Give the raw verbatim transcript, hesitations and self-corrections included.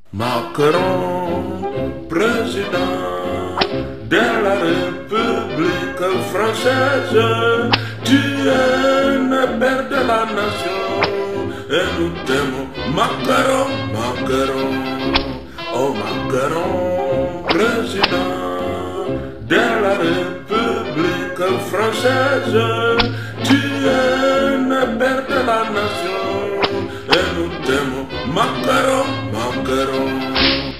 Macron, président de la République française, tu es le père de la nation et nous t'aimons. Macron, Macron, oh Macron, président de la République française, tu es le père de la nation et nous t'aimons. Macron, Macron.